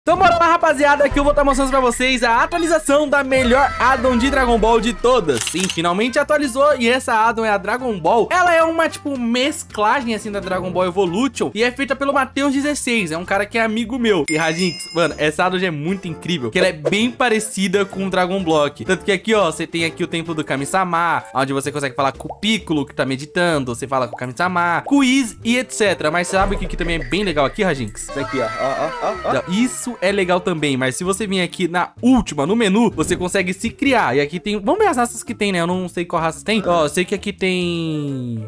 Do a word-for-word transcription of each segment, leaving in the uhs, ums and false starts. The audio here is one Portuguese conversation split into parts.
Então bora lá, rapaziada, que eu vou estar mostrando pra vocês a atualização da melhor addon de Dragon Ball de todas. Sim, finalmente atualizou e essa addon é a Dragon Ball. Ela é uma, tipo, mesclagem, assim, da Dragon Ball Evolution e é feita pelo Matheus dezesseis, é um cara que é amigo meu. E, Radinx, mano, essa addon já é muito incrível, que ela é bem parecida com o Dragon Block. Tanto que aqui, ó, você tem aqui o templo do Kami-sama, onde você consegue falar com o Piccolo, que tá meditando, você fala com o Kami-sama, com o Whis e etcétera. Mas sabe o que, que também é bem legal aqui, Radinx? Isso aqui, ó, ó, ó, ó. Isso é legal também, mas se você vir aqui na última, no menu, você consegue se criar. E aqui tem... Vamos ver as raças que tem, né? Eu não sei qual raça tem. Ó, eu sei que aqui tem...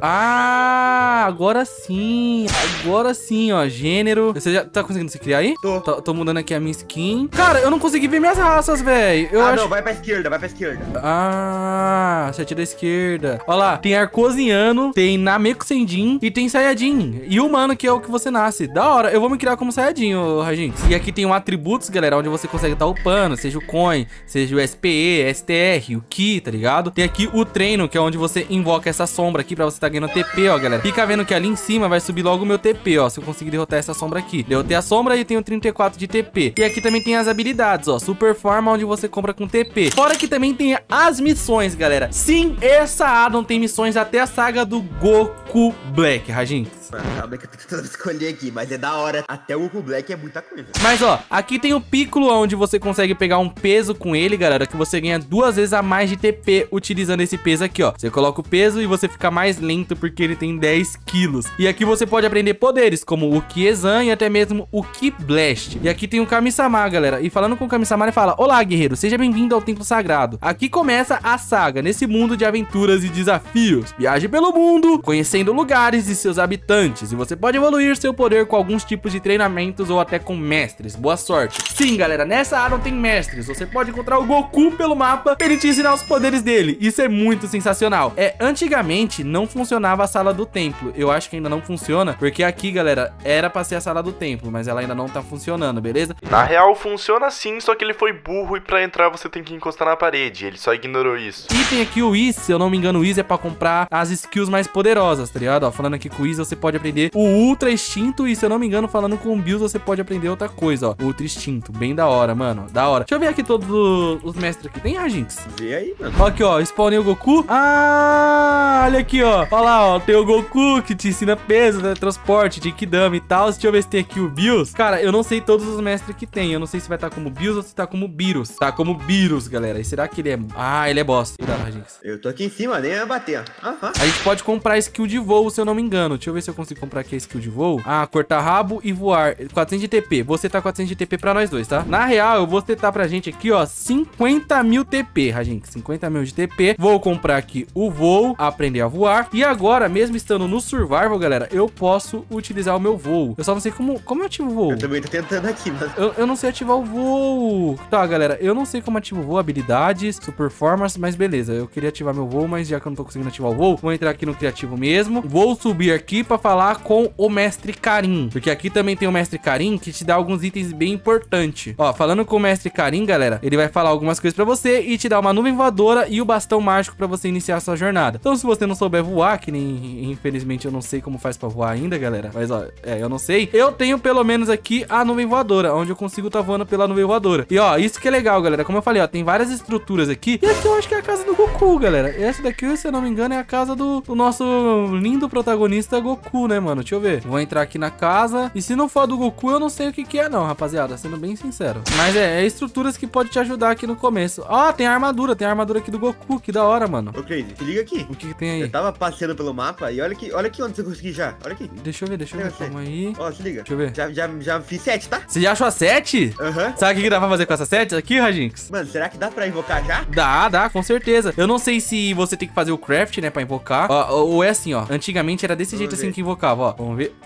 Ah, agora sim. Agora sim, ó. Gênero. Você já tá conseguindo se criar aí? Tô. Tô, tô mudando aqui a minha skin. Cara, eu não consegui ver minhas raças, velho. Eu ah, acho... não. Vai pra esquerda, vai pra esquerda. Ah, sete da esquerda. Ó lá, tem Arcosiano, tem Nameku Senjin e tem Saiyajin. E humano, que é o que você nasce. Da hora. Eu vou me criar como Saiyajin, ô Rajinx. E aqui tem um atributos, galera, onde você consegue estar upando, seja o Coin, seja o S P E, S T R, o Ki, tá ligado? Tem aqui o treino, que é onde você invoca essa sombra aqui pra você estar ganhando T P, ó, galera. Fica vendo que ali em cima vai subir logo o meu T P, ó, se eu conseguir derrotar essa sombra aqui. Derrotei a sombra e tenho trinta e quatro de T P. E aqui também tem as habilidades, ó, Super Forma, onde você compra com T P. Fora que também tem as missões, galera. Sim, essa addon tem missões até a saga do Goku Black, Rajinx. Calma que eu tô tentando escolher aqui, mas é da hora. Até o Goku Black é muita coisa. Mas, ó, aqui tem o Piccolo, onde você consegue pegar um peso com ele, galera, que você ganha duas vezes a mais de T P utilizando esse peso aqui, ó. Você coloca o peso e você fica mais lento porque ele tem dez quilos. E aqui você pode aprender poderes, como o Ki-Exan e até mesmo o Ki-Blast. E aqui tem o Kami-sama, galera. E falando com o Kami-sama, ele fala: olá, guerreiro, seja bem-vindo ao Templo Sagrado. Aqui começa a saga, nesse mundo de aventuras e desafios. Viaje pelo mundo, conhecendo lugares e seus habitantes. E você pode evoluir seu poder com alguns tipos de treinamentos ou até com mestres. Boa sorte. Sim, galera, nessa addon tem mestres. Você pode encontrar o Goku pelo mapa pra ele te ensinar os poderes dele. Isso é muito sensacional. É, antigamente não funcionava a sala do templo. Eu acho que ainda não funciona, porque aqui, galera, era pra ser a sala do templo, mas ela ainda não tá funcionando, beleza? Na real, funciona sim, só que ele foi burro e pra entrar você tem que encostar na parede. Ele só ignorou isso. E tem aqui o Whis, se eu não me engano, o Whis é pra comprar as skills mais poderosas, tá ligado? Ó, falando aqui com o Whis, você pode aprender o Ultra Instinto e, se eu não me engano, falando com o Bills, você pode aprender outra coisa, ó. Ultra Instinto, bem da hora, mano, da hora. Deixa eu ver aqui todos os mestres aqui. Tem, Rajinx? Vê aí, mano. Ó, aqui, ó, spawnei o Goku. Ah, olha aqui, ó. Olha lá, ó, tem o Goku que te ensina peso, né, transporte, de Kidama e tal. Deixa eu ver se tem aqui o Bills. Cara, eu não sei todos os mestres que tem. Eu não sei se vai estar como Bills ou se tá como Beerus. Tá como Beerus, galera. E será que ele é... Ah, ele é boss. Cuidado, Rajinx. Eu tô aqui em cima, nem vai bater. Aham. A gente pode comprar skill de voo, se eu não me engano. Deixa eu ver se eu consigo comprar aqui a skill de voo. Ah, cortar rabo e voar. quatrocentos de T P. Você tá quatrocentos de T P pra nós dois, tá? Na real, eu vou tentar pra gente aqui, ó, cinquenta mil T P, Rajinx. cinquenta mil de T P. Vou comprar aqui o voo, aprender a voar. E agora, mesmo estando no survival, galera, eu posso utilizar o meu voo. Eu só não sei como, como eu ativo o voo. Eu também tô tentando aqui, mas... Eu, eu não sei ativar o voo. Tá, galera, eu não sei como ativo o voo, habilidades, super performance, mas beleza. Eu queria ativar meu voo, mas já que eu não tô conseguindo ativar o voo, vou entrar aqui no criativo mesmo. Vou subir aqui pra falar com o mestre Karin, porque aqui também tem o mestre Karin que te dá alguns itens bem importantes. Ó, falando com o mestre Karin, galera, ele vai falar algumas coisas pra você e te dar uma nuvem voadora e o bastão mágico pra você iniciar a sua jornada. Então, se você não souber voar, que nem, infelizmente, eu não sei como faz pra voar ainda, galera, mas ó, é, eu não sei, eu tenho pelo menos aqui a nuvem voadora, onde eu consigo tá voando pela nuvem voadora. E ó, isso que é legal, galera, como eu falei, ó, tem várias estruturas aqui, e aqui eu acho que é a casa do Goku, galera. Essa daqui, se eu não me engano, é a casa do, do nosso lindo protagonista Goku, né, mano? Deixa eu ver. Vou entrar aqui na casa, e se não for do Goku, eu não sei o que que é não, rapaziada, sendo bem sincero. Mas é, é estruturas que pode te ajudar aqui no começo. Ó, tem a armadura, tem a armadura aqui do Goku, que da hora, mano. Ô, Crazy, se liga aqui. O que que tem aí? Eu tava passeando pelo mapa e olha aqui, olha aqui onde você conseguiu já. Olha aqui. Deixa eu ver, deixa eu ver, calma aí. Ó, se liga. Deixa eu ver. Já, já, já fiz sete, tá? Você já achou a sete? Aham. Uhum. Sabe o que que dá pra fazer com essa sete aqui, Rajinx? Mano, será que dá pra invocar já? Dá, dá, com certeza. Eu não sei se você tem que fazer o craft, né, pra invocar. Ó, ou é assim, ó. Antigamente era desse Vamos jeito ver. assim que invocava, ó. Vamos ver.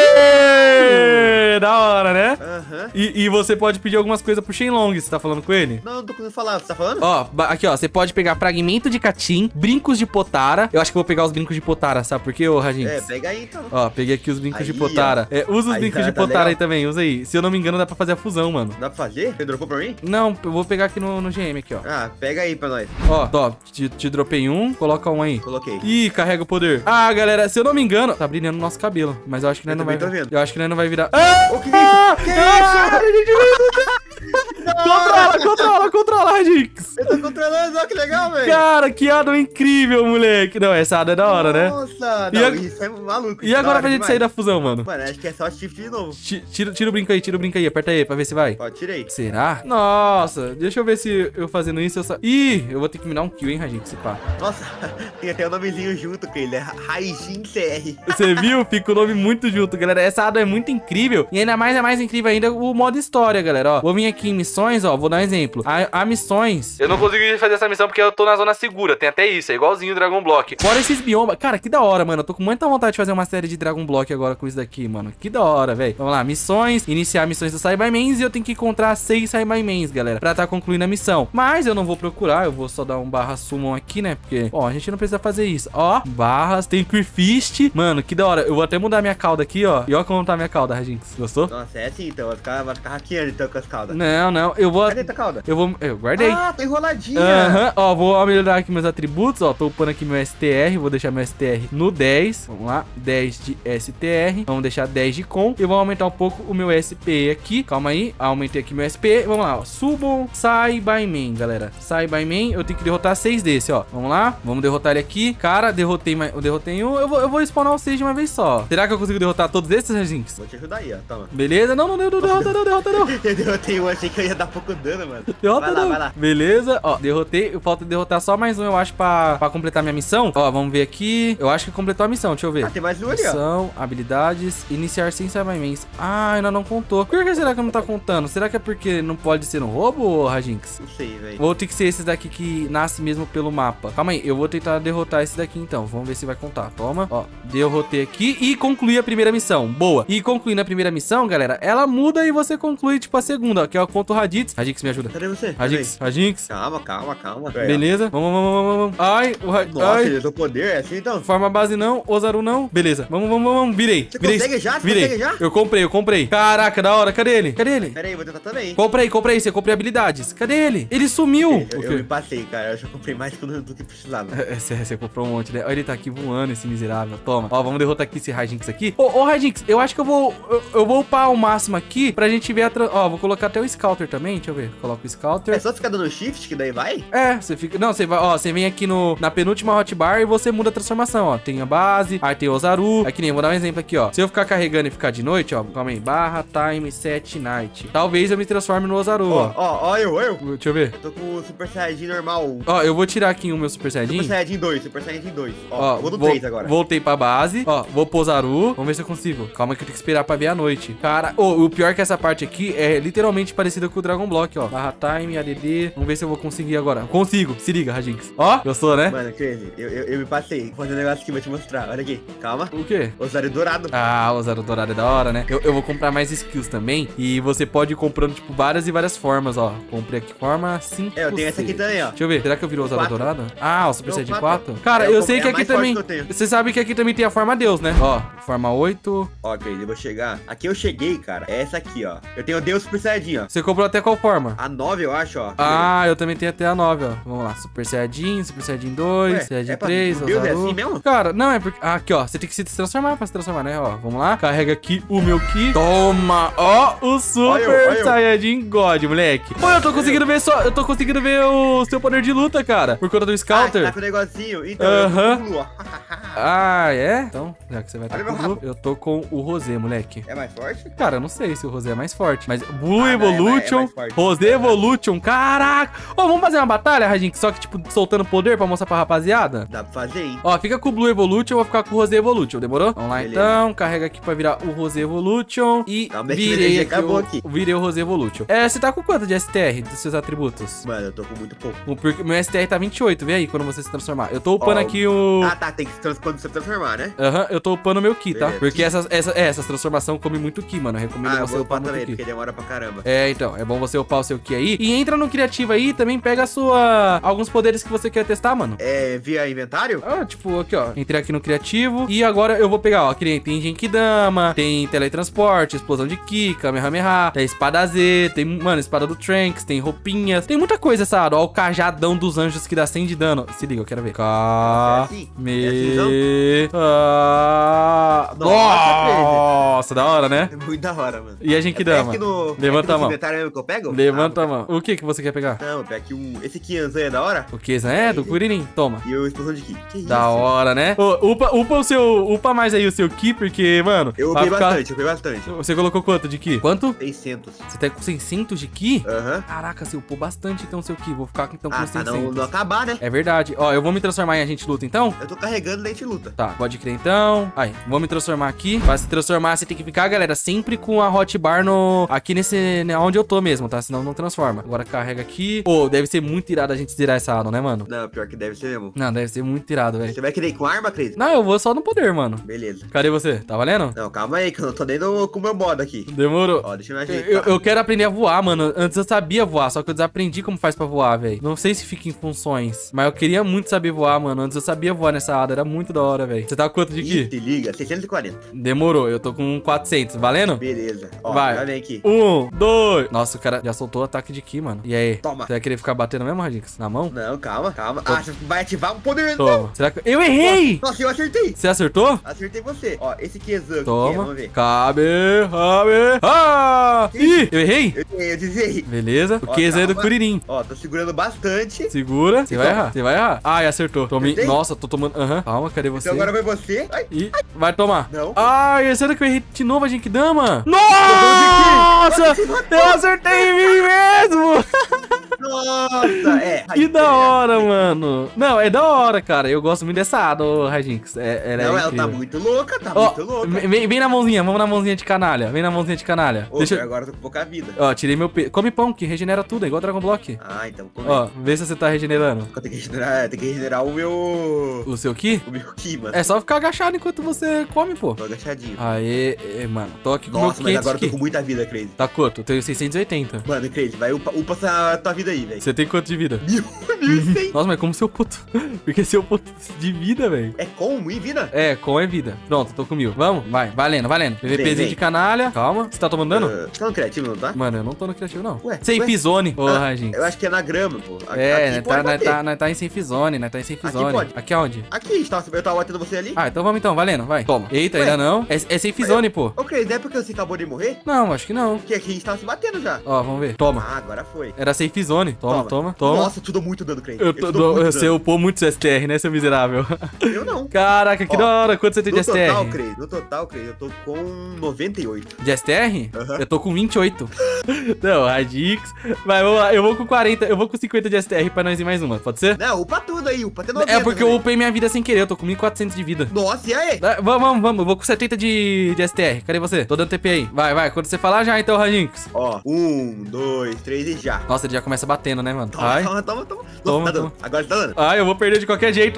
Êêêê! Da hora, né? Aham. Uhum. E, e você pode pedir algumas coisas pro Shenlong, você tá falando com ele? Não, não tô conseguindo falar, você tá falando? Ó, aqui, ó, você pode pegar fragmento de Katin, brincos de Potara. Eu acho que eu vou pegar os brincos de Potara, sabe por quê, ô Rajinx? É, pega aí então. Ó, peguei aqui os brincos Aí, de Potara. É, usa os Aí, brincos tá- de tá Potara legal. aí também, usa aí. Se eu não me engano, dá pra fazer a fusão, mano. Dá pra fazer? Você dropou pra mim? Não, eu vou pegar aqui no, no G M aqui, ó. Ah, pega aí pra nós. Ó, ó, te, te dropei um, coloca um aí. Coloquei. Ih, carrega o poder. Ah, galera, se eu não me engano... Tá abrindo brilhando no nosso cabelo. Mas eu acho que nós Eu não vai... também tô vendo. Eu acho que nós não vai virar... Ah! Ô, que isso? Que isso? Controla, controla, controla, Radix. Eu tô controlando, olha que legal, velho. Cara, que ado incrível, moleque. Não, essa ada é da hora, né? Nossa, E não, a- isso é maluco. E agora pra gente sair da fusão, mano? Mano, acho que é só shift de novo. Ti- Tira, tira o brinco aí, tira o brinco aí. Aperta aí pra ver se vai. Ó, tirei. Será? Nossa, deixa eu ver se eu fazendo isso eu sa... Ih, eu vou ter que me dar um kill, hein, Radix, se pá. Nossa, tem até o nomezinho junto com ele, é Raijin C R. Você viu? Fica o nome muito junto, galera. Essa ado é muito incrível. E ainda mais é mais incrível ainda o modo história, galera. Ó, vou vir aqui em missões, ó. Vou dar um exemplo. A, a missões. Eu não consegui fazer essa missão porque eu tô na zona segura. Tem até isso. É igualzinho o Dragon Block. Fora esses biomas. Cara, que da hora, mano. Eu tô com muita vontade de fazer uma série de Dragon Block agora com isso daqui, mano. Que da hora, velho. Vamos lá. Missões. Iniciar missões do Cybermans. E eu tenho que encontrar seis Cybermans, galera. Pra tá concluindo a missão. Mas eu não vou procurar. Eu vou só dar um barra summon aqui, né? Porque, ó, a gente não precisa fazer isso. Ó, barras. Tem Queerfist. Mano, que da hora. Eu vou até mudar minha cauda aqui, ó. E ó como tá minha cauda, Radinx. Gostou? Nossa, é assim então, vai ficar, vai ficar hackeando então com as caudas. Não, não. Eu vou... Cadê tua cauda? Eu vou... Eu guardei. Ah, tá enroladinha. Aham, ó, vou melhorar aqui meus atributos, ó, tô upando aqui meu S T R, vou deixar meu S T R no dez, vamos lá, dez de S T R, vamos deixar dez de com, e vou aumentar um pouco o meu S P aqui, calma aí, aumentei aqui meu S P, vamos lá, ó, Summon Cyberman, galera, Cyberman, eu tenho que derrotar seis desse, ó, vamos lá, vamos derrotar ele aqui, cara, derrotei, mais, eu derrotei um, eu vou, eu vou spawnar os seis de uma vez só, será que eu consigo derrotar todos esses, Reginx? Vou te ajudar aí, ó, toma. Beleza, não, não, não, não, derrota não, derrota não. Eu derrotei um, achei que eu ia dar pouco dano, mano. Derrota Vai lá, não. vai lá. Beleza, ó, derrotei. Falta derrotar só mais um, eu acho, pra, pra completar minha missão. Ó, vamos ver aqui. Eu acho que completou a missão, deixa eu ver. Ah, tem mais um ali, ó. Missão, habilidades, iniciar sem Cybermans. Ah, ainda não contou. Por que será que não tá contando? Será que é porque não pode ser um roubo, Radinx? Não sei, velho. Ou tem que ser esse daqui que nasce mesmo pelo mapa? Calma aí, eu vou tentar derrotar esse daqui então. Vamos ver se vai contar. Toma, ó, derrotei aqui e concluí a primeira missão. Boa. E concluindo a primeira missão, galera, ela muda e você conclui, tipo, a segunda, ó, que é o conto Radix. Radix, me ajuda. Cadê você? Radix, Radix. Calma, calma, calma. Beleza, vamos, vamos, vamos, vamos. Ai, o Ra... Nossa, Ai. ele usou poder, é assim então? Forma base não, Ozaru não. Beleza, vamos, vamos, vamos. Virei. Você Virei. consegue já? Você Virei. consegue já? Eu comprei, eu comprei. Caraca, da hora. Cadê ele? Cadê ele? Pera aí, vou tentar também. Comprei, comprei. Você comprei habilidades. Cadê ele? Ele sumiu. Eu, O eu quê? me passei, cara. Eu já comprei mais do, do que precisava. É, Você, você comprou um monte, né? Olha, ele tá aqui voando, esse miserável. Toma. Ó, vamos derrotar aqui esse Radinx aqui. Ô, ô, Radinx, eu acho que eu vou... Eu, eu vou upar o máximo aqui pra gente ver a... Tra... Ó, vou colocar até o Scouter também. Deixa eu ver. Coloca o Scouter. É só ficar dando shift que daí vai? É, você fica... Não, você vai... Ó, você vem aqui no... na penúltima hotbar e você muda a transformação, ó. Tem a base, aí tem o Ozaru. Aqui nem, vou dar um exemplo aqui, ó. Se eu ficar carregando e ficar de noite, ó. Calma aí. Barra, time, set, night. Talvez eu me transforme no Ozaru, Ó, ó. ó, ó, eu, eu. Deixa eu ver. Eu tô com o Super Saiyajin normal. Ó, eu vou tirar aqui o meu Super Saiyajin. Super Saiyajin dois, Super Saiyajin dois. Ó, Ó, vou no vol- três agora. Voltei pra base. Ó, vou pro Ozaru. Vamos ver se eu consigo. Calma que eu tenho que esperar pra ver a noite. Cara, ô, o pior é que essa parte aqui é literalmente parecida com o Dragon Block, ó. Barra time, A D D. Vamos ver se eu vou conseguir agora. Consigo. Se liga, Radinx. Ó, gostou, né? Mano, Crazy, eu, eu, eu me passei. Vou fazer um negócio aqui, vou te mostrar. Olha aqui, calma. O quê? Osário dourado. Ah, o Ozaru dourado é da hora, né? Eu, eu vou comprar mais skills também. E você pode ir comprando, tipo, várias e várias formas, ó. Comprei aqui forma cinco. É, eu tenho essa aqui também, ó. Deixa eu ver. Será que eu viro o Ozaru Quatro. dourado? Ah, o Super Não, Saiyajin quatro. quatro? Cara, É, eu eu sei que comprei a aqui mais forte também... que eu tenho. Você sabe que aqui também tem a forma Deus, né? Ó, forma oito. Ó, Crazy, eu vou chegar. Aqui eu cheguei, cara. É essa aqui, ó. Eu tenho o Deus Super Saiyajin, ó. Você comprou até qual forma? A nove, eu acho, ó. Ah, eu também tenho até a nove, ó. Vamos lá. Super Saiyajin, Super Saiyajin dois, Ué, Saiyajin é pra- três, o Deus é Ozaru. assim mesmo? Cara, não, é porque... Ah, aqui, ó. Você tem que se transformar pra se transformar, né? Ó, vamos lá. Carrega aqui o meu Ki. Toma! Ó, o Super Olha eu, olha eu. Saiyajin God, moleque. Pô, eu tô conseguindo ver só... Eu tô conseguindo ver o seu poder de luta, cara. Por conta do Ah, Scouter. tá com o negocinho. Então, Aham. eu pulo, ó. Ah, é? Então, já que você vai estar Olha com meu o Blue, rabo. eu tô com o Rosé, moleque. É mais forte? Cara, eu não sei se o Rosé é mais forte, mas Blue Ah, não, é mais- é Evolution, mais forte. Rosé Evolution, caraca! Ó, vamos fazer uma batalha, Radinx, só que, tipo, soltando poder pra mostrar pra rapaziada? Dá pra fazer, hein? Ó, fica com o Blue Evolution, eu vou ficar com o Rosé Evolution, demorou? Vamos lá, Beleza. então, carrega aqui pra virar o Rosé Evolution e Calma aí, que virei energia aqui, acabou o, aqui. virei o Rosé Evolution. É, você tá com quanto de S T R dos seus atributos? Mano, eu tô com muito pouco. O- Porque meu S T R tá vinte e oito, vê aí quando você se transformar. Eu tô upando Ó, aqui o... Ah, tá. Tem que se trans- quando você transformar, né? Aham, eu tô upando meu Ki, tá? Beleza. Porque essas, essa, é, essas transformações comem muito Ki, mano. Eu recomendo Ah, eu você vou upar upar muito também, Ki. porque demora pra caramba. É, então, é bom você upar o seu Ki aí. E entra no criativo aí, também pega a sua... alguns poderes que você quer testar, mano. É, via inventário? Ah, tipo, aqui, ó. Entrei aqui no criativo. E agora eu vou pegar, ó. Que tem Genkidama, tem teletransporte, explosão de Ki, Kamehameha, tem espada Z, tem, mano, espada do Trunks, tem roupinhas. Tem muita coisa essa área. Ó, o cajadão dos anjos que dá cem de dano. Se liga, eu quero ver. K... É assim? Me... É assim, então? Ah... Nossa, Nossa, da hora, né? É muito da hora, mano. E a Genkidama? É aqui no, Levanta é a mão. inventário mesmo que eu pego? Levanta Ah, a mão. O que que você quer pegar? Não, eu pego aqui um... Esse Kianzan é da hora? O que? É, do Kuririn. Toma. E o explosão de Ki. Que isso? Da hora, né? Ô, upa, upa o seu... Upa mais aí o seu Ki, porque, mano... Eu vai upei ficar- bastante, eu upei bastante. Você colocou quanto de Ki? Quanto? seiscentos. Você tá com seiscentos de Ki? Aham. Caraca, você upou bastante então seu Ki. Vou ficar então com Ah, tá, seiscentos. não, não acabar, né? É verdade. Ó, eu vou me transformar em agente luta então? Eu tô carregando dente luta. Tá, pode crer então. Aí, vou me transformar aqui. Pra se transformar, você tem que ficar, galera, sempre com a hotbar no... aqui nesse... né, onde eu tô mesmo, tá? Senão não transforma. Agora carrega aqui. Pô, deve ser muito irado a gente zerar essa addon, né, mano? Não, pior que deve ser mesmo. Não, deve ser muito irado, velho. Você vai querer ir com arma, Cris? Não, eu vou só no poder, mano. Beleza. Cadê você? Tá valendo? Não, calma aí, que eu não tô nem no, com o meu modo aqui. Demorou. Ó, deixa eu me Eu, ajeitar. eu quero aprender a voar, mano. Antes eu sabia voar, só que eu desaprendi como faz pra voar, velho. Não sei se fica em funções, mas eu queria muito saber voar, mano. Antes eu sabia voar nessa ada, era muito da hora, velho. Você tá com quanto de Ih, Ki? se liga, seiscentos e quarenta. Demorou, eu tô com quatrocentos, valendo? Beleza. Ó, Vai. já vem aqui. Um, dois. Nossa, o cara já soltou o ataque de Ki, mano. E aí? Toma. Você vai querer ficar batendo mesmo, Radix? Na mão? Não, calma, calma. Ah, você vai ativar um poder. Toma. Será que... Eu errei! Nossa, eu acertei. Você acertou? Acertei você. Ó, esse Kianzan aqui, Toma. vamos ver. Cabe, cabe. Ah! Ih, eu errei? Eu, eu dizei. Beleza. O Ó, Q Z é do calma. Kuririn. Ó, tô segurando bastante. Segura. Você vai Então. errar. Você vai errar. Ai, acertou. Tome... Acertei? Nossa, tô tomando... Aham. Calma, cadê você? Então agora vai você. Ai, Ih, vai tomar. Não. Ai, será que eu errei de novo a Genkidama? Nossa! Nossa! Eu acertei em mim mesmo! nossa, é. Que da hora, mano. Não, é da hora, cara. Eu gosto muito dessa ada, ô Rajinx. É, ela é Não, ela incrível. tá muito louca, tá Ó, muito louca. vem, vem na mãozinha, vamos na mãozinha de canalha. Vem na mãozinha de canalha. Ô, Deixa eu... agora eu tô com pouca vida. Ó, tirei meu pe... Come pão, que regenera tudo, é igual Dragon Block. Ah, então come. Ó, vê se você tá regenerando. Eu tenho que regenerar, tem que regenerar o meu... O seu Ki? O meu Ki, mano. É só ficar agachado enquanto você come, pô. Tô agachadinho. Aê, é, mano. Tô aqui com Nossa, meu mas agora eu tô quinhentos com Ki. muita vida, Crazy. Tá quanto? Eu tenho seiscentos e oitenta. Mano, Crazy, vai upa, upa essa tua vida aí, velho. Você tem quanto de vida? Mil, mil e cem. Nossa, mas como seu puto? Porque seu puto de vida, velho. É com e vida? É, com é vida. Pronto, tô com mil. Vamos? Vai, valendo, valendo. PVPzinho vem. de canalha. Calma. Você tá tomando dano? Uh, você tá no criativo, não tá? Mano, eu não tô no criativo, não. Ué, Safe ué? zone. Porra, Ah, gente. eu acho que é na grama, pô. A- É, aqui nós pode tá, nós bater. tá, nós tá em safe zone, nós tá em safe Aqui zone. pode. Aqui aonde? Aqui, eu tava, eu tava batendo você ali. Ah, então vamos então, valendo, vai. Toma. Eita, Ué? ainda não. É, é safe zone, pô. Ô, Crazy, é porque você acabou de morrer? Não, acho que não. Porque aqui a gente tava se batendo já. Ó, vamos ver. Toma. Ah, agora foi. Era safe zone. Toma, toma, toma. Nossa, tu deu muito dano, Crazy. Eu tô, te dou do, muito você dano. upou muito seu S T R, né, seu miserável? Eu não. Caraca, que Ó, da hora. Quanto você tem de No S T R? total, Crazy, no total, Crazy, eu tô com noventa e oito. De S T R? Aham. Eu tô com vinte e oito. Não, Radix. Vai, vamos lá. Eu vou com quarenta. Eu vou com cinquenta de S T R pra nós ir mais uma. Pode ser? Não, upa tudo aí, upa até noventa. É porque eu também. upei minha vida sem querer. Eu tô com mil e quatrocentos de vida. Nossa, e aí? Ah, Vamos, vamos, vamos. Eu vou com setenta de, de S T R. Cadê você? Tô dando T P aí. Vai, vai. Quando você falar já, então, Radix. Ó, um, dois, três e já. Nossa, ele já começa batendo, né, mano? Toma, Ai. toma, toma, toma. Nossa, Toma, tá dando. toma. Agora tá dando. Ai, eu vou perder de qualquer jeito.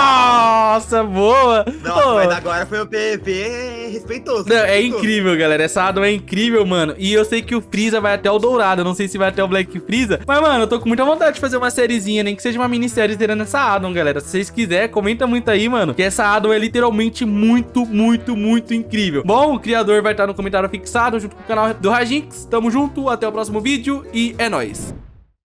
Nossa, boa. Nossa, Pô. mas agora foi o P V P respeitoso. Não, é respeitoso. incrível, galera. Essa addon é incrível, mano. E eu sei que o Freeza vai até o Dourado. Eu não sei se vai até o Black Freeza. Mas, mano, eu tô com muita vontade de fazer uma sériezinha, nem que seja uma minissérie zerando essa addon, galera. Se vocês quiserem, comenta muito aí, mano. Que essa addon é literalmente muito, muito, muito incrível. Bom, o criador vai estar no comentário fixado junto com o canal do Rajinx. Tamo junto, até o próximo vídeo e é nóis.